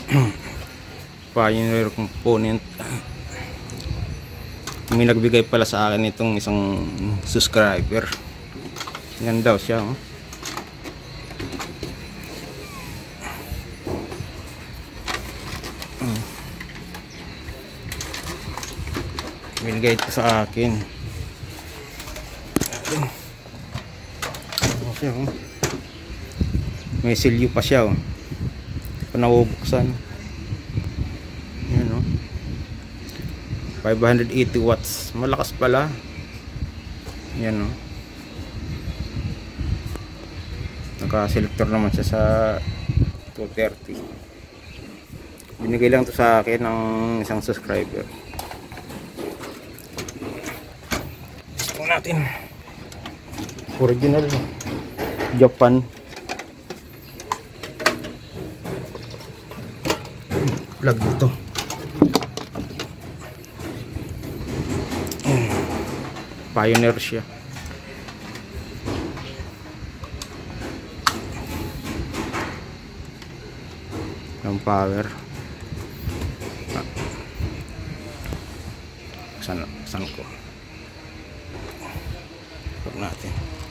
Pioneer component. May nagbigay pala sa akin itong isang subscriber. Yan daw siya, oh. Binigay ito sa akin. Ano siya, oh. May silyo pa siya, oh. Panawubuksan. Yan, oh. 580 watts. Malakas pala. Yan, oh. Naka-selector naman siya sa 230. Binigay lang to sa akin ng isang subscriber. Gusto natin. Original Japan. Plug dito. Pioneer siya. Yung power. Saan ko? Huwag natin.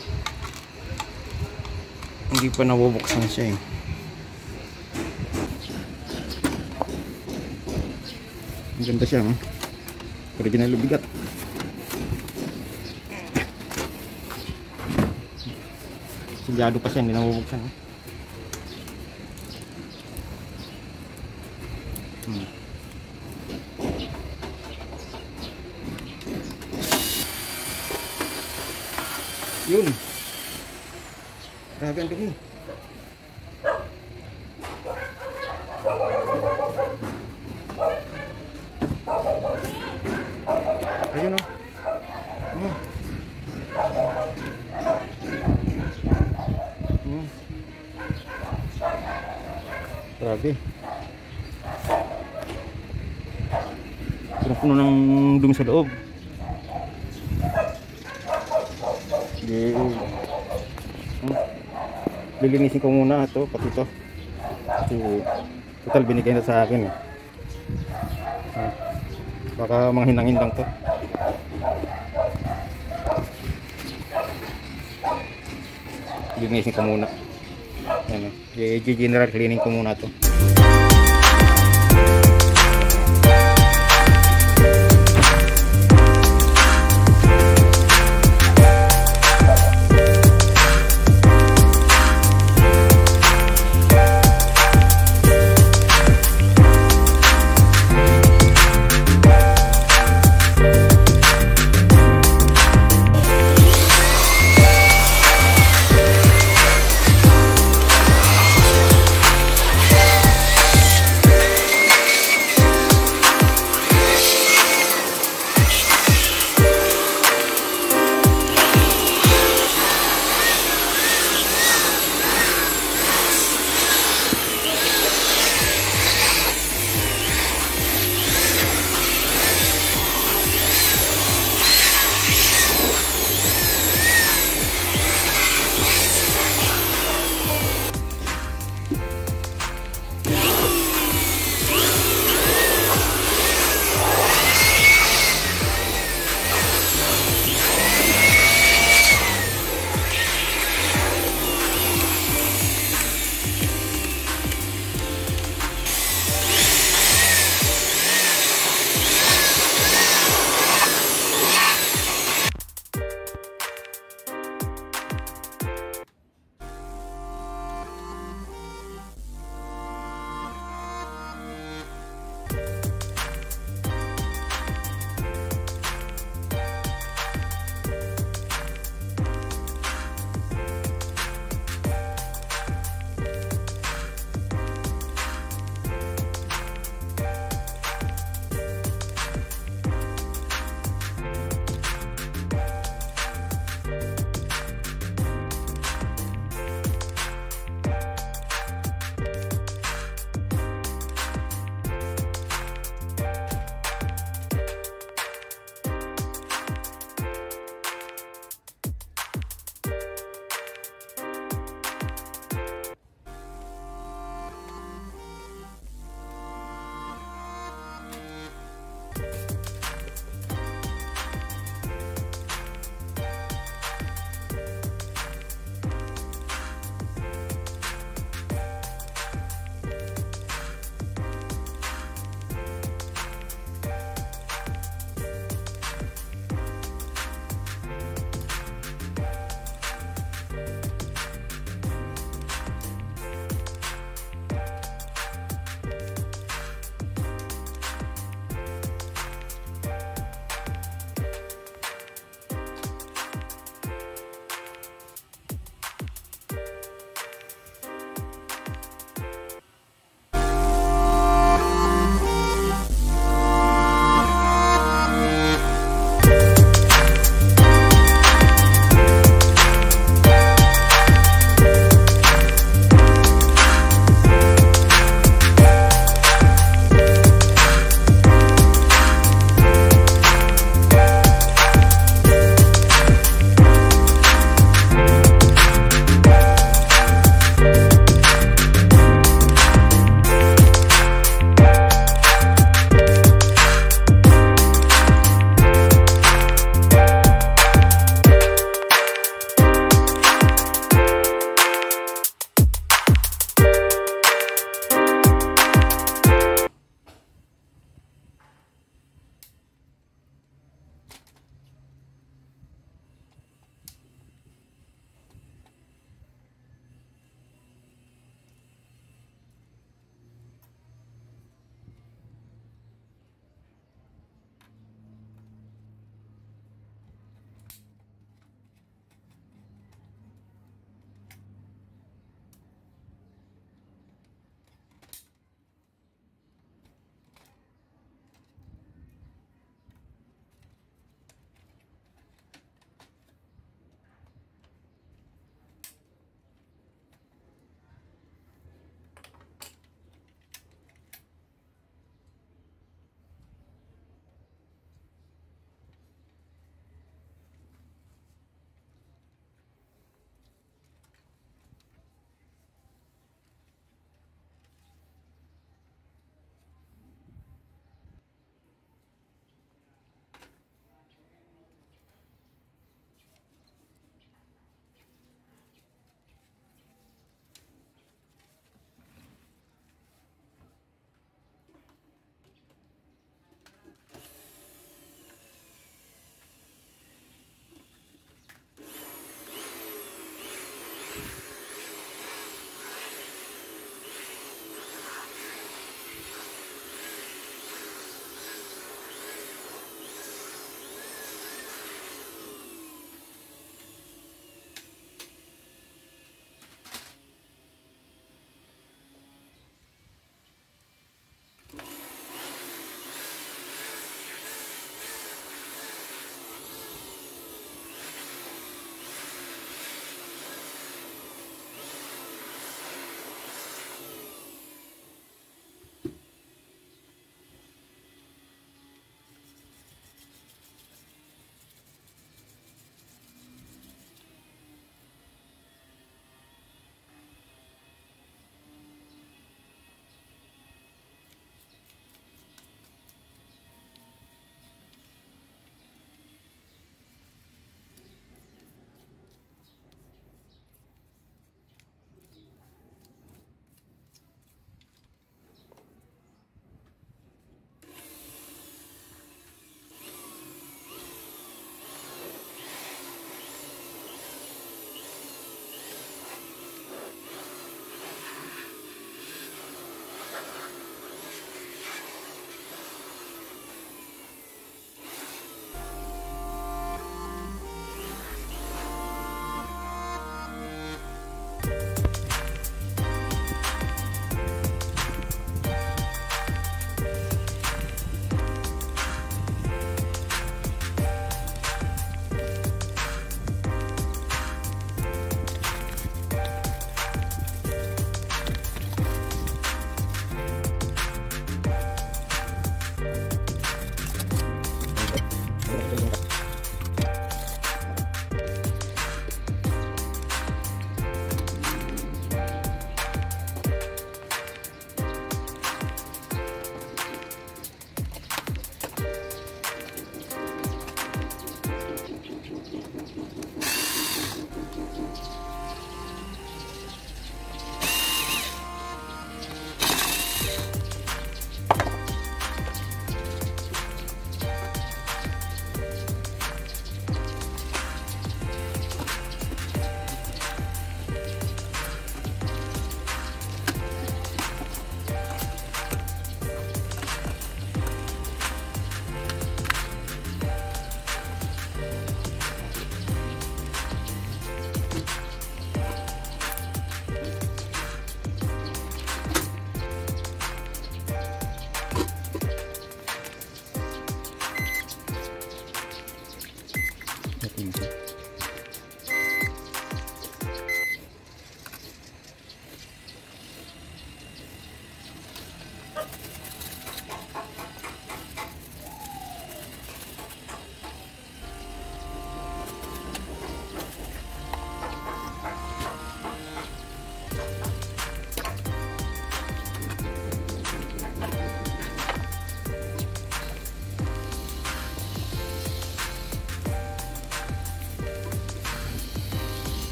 Hindi pa nabubuksan siya, eh. Ang ganda siya, eh. Original bigat. Silyado pa siya, hindi nabubuksan, eh. Yun. Grabe ang dumi. Ayun, oh. Grabe. Puno ng dumi sa loob. Lilinisin ko muna ito, pati ito. Total binigay na sa akin, eh. Baka mga hinang-hinang to. Lilinisin ko muna. Ano, i-general cleaning ko muna to.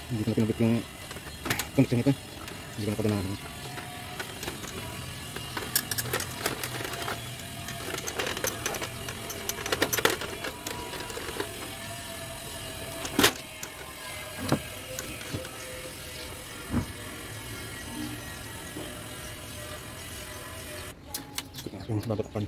Hindi ko na pinabit yung connection nito. Hindi ko na paganahan. Yung babatakan.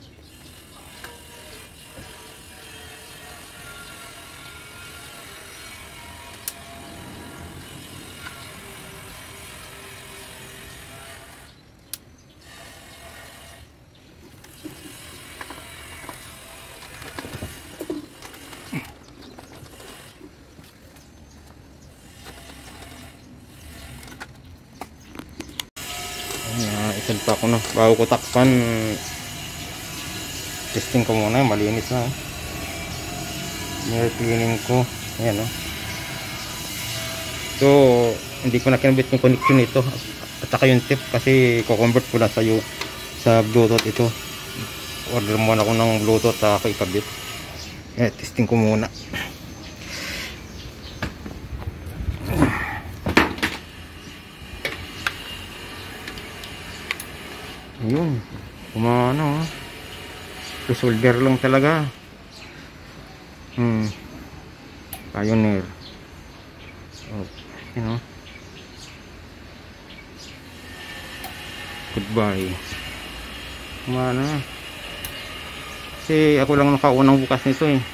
Isalpa ko na bago ko takpan. Testing ko muna, malinis na. Mirror cleaning ko. Ayan o. So, hindi ko na kinabit yung connection nito at saka yung tip kasi ko-convert ko na sa Bluetooth ito. Order muna ako ng Bluetooth at ako ikabit. Ayan, testing ko muna. Ayun. Kumano ha. Solder lang talaga. Pioneer. Oh, you know. Goodbye. Kumana. Kasi ako lang nakaunang bukas nito eh.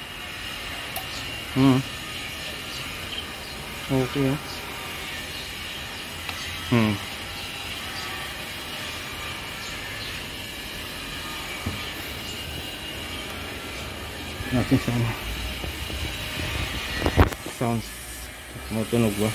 Okay. Natin sounds matunog ba?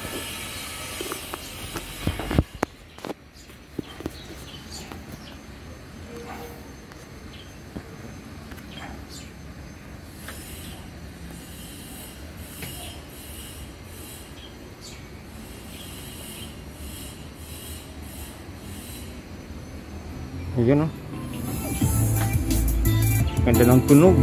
Ayan o. Ganda ng tunog.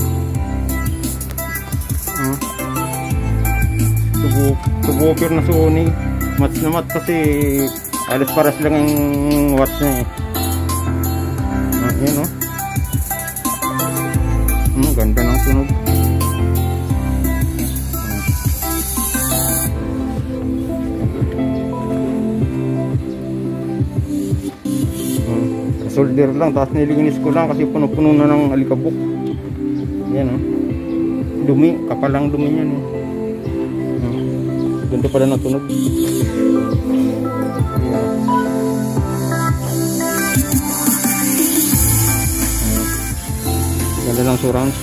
Subwoofer na Sony. Match na match kasi alis paras lang yung watch na eh. Ayan o. Ganda ng tunog. Solder lang, tapos nilinis ko lang kasi puno-puno na ng alikabok. Yan o. Dumi, kapalang dumi yan o. Ganda pala ng tunog. Ganda ng surrounds.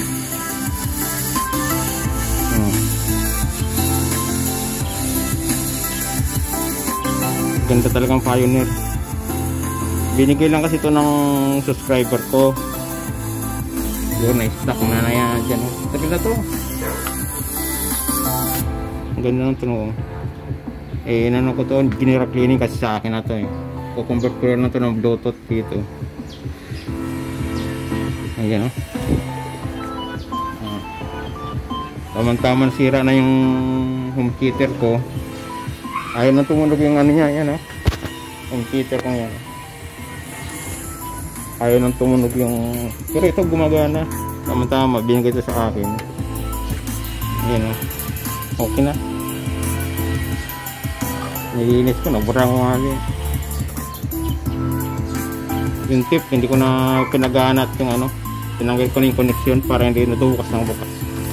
Ganda talagang Pioneer. Binigay lang kasi ito ng subscriber ko. Yun, na-stock na yan dyan. Tagal na to. Ang ganda ng tunog. Eh, inano ko to, ginira cleaning kasi sa akin na to eh. Kukonvert ko na to ng Bluetooth dito. Ayan o. Tamang-tamang sira na yung home theater ko. Ayaw na tumunog yung ano niya. Ayan o. Home theater ko yan. Ayaw nang tumunog yung... Pero ito gumagana. Tama-tama, binigay ito sa akin. Ayan o. Okay na. Nilinis ko, nabura ko nga yun. Yung tip, hindi ko na pinaganat yung ano. Tinanggal ko na yung connection para hindi natubukas ng bukas.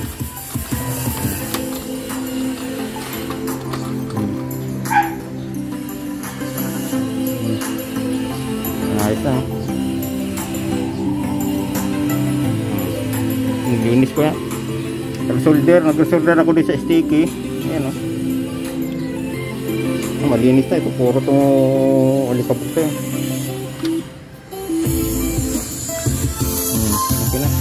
Ayos na. Linis ko yan. Nag-solder ako din sa sticky. Ayan o. Malinis na ito. Puro itong alikabok ito. Okay na.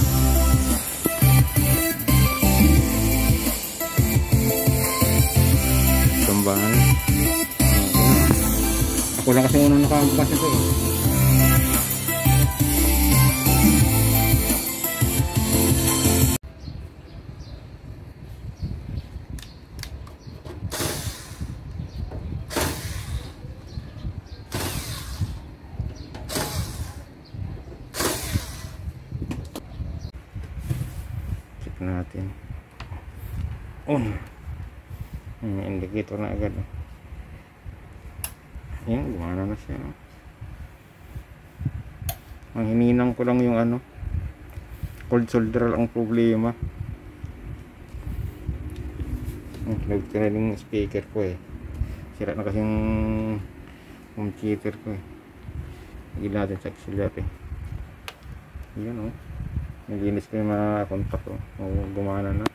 Tambahan. Ako lang kasi unang nakabukas ito eh. Indicator na agad. Ayan, gumana na siya. Ang hininang ko lang yung cold solder ang problema. Kinabit ko na yung speaker ko eh. Sira na kasi yung home theater ko eh. Lagyan natin sa auxiliary. Ayan o. Nilinis ko yung mga contact ko. Gumana na.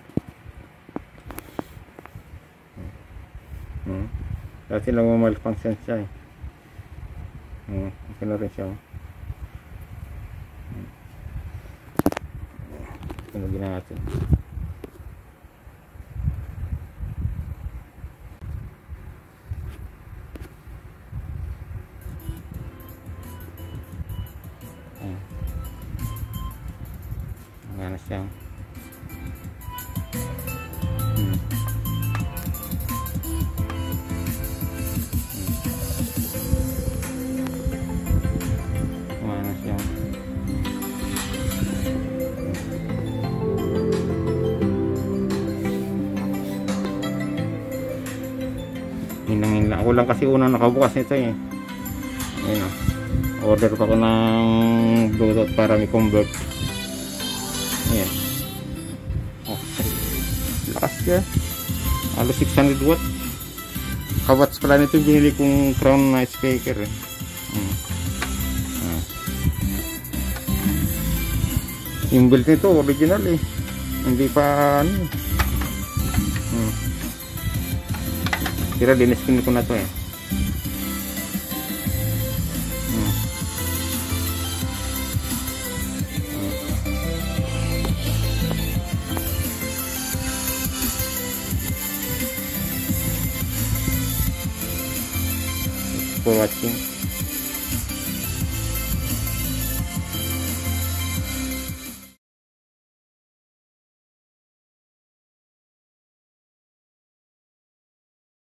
Dati lang malfunction siya eh. Okay na rin siya. Tunogin na natin. Nga na siya. Nga na siya. Hinangin lang. Ako lang kasi unang nakabukas nito eh. Ayun o. Order pa ko ng Bluetooth para may convert. Ayan. Oh, lakas siya. Halos 600 watt. Kawatts pala nito yung binili kong crown na speaker eh. Yung build nito original eh. Hindi pa Kira diniskin ko na to eh. For watching.